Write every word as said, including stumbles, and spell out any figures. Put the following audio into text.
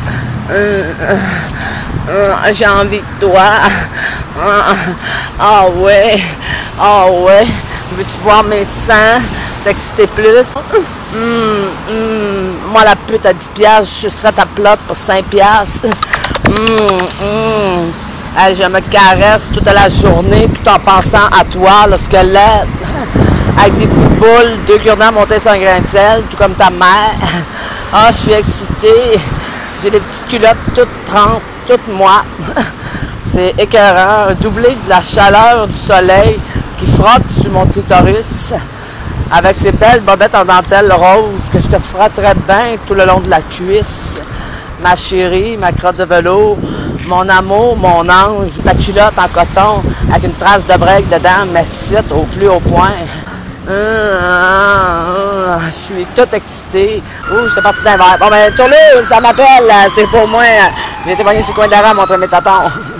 Euh, euh, j'ai envie de toi. Ah ouais. Ah ouais. Veux-tu voir mes seins? T'exciter plus? Hum, hum. Moi, la pute à dix piastres, je serais ta plotte pour cinq piastres. Hum, hum. Hey, je me caresse toute la journée tout en pensant à toi, le squelette. Avec des petites boules, deux cure-dents montés sur un grain de sel, tout comme ta mère. Ah, je suis excitée. J'ai des petites culottes toutes trempes, toutes moites. C'est écœurant, doublé de la chaleur du soleil qui frotte sur mon clitoris. Avec ces belles bobettes en dentelle rose que je te frotterais bien tout le long de la cuisse. Ma chérie, ma crotte de velours, mon amour, mon ange, ta culotte en coton avec une trace de break dedans, m'excite au plus haut point. Hum, je suis toute excitée. Ouh, j'étais partie d'un verre. Bon, ben, Toulouse, ça m'appelle, c'est pour moi. J'ai été pogné sur le coin d'avant à montrer mes tatons.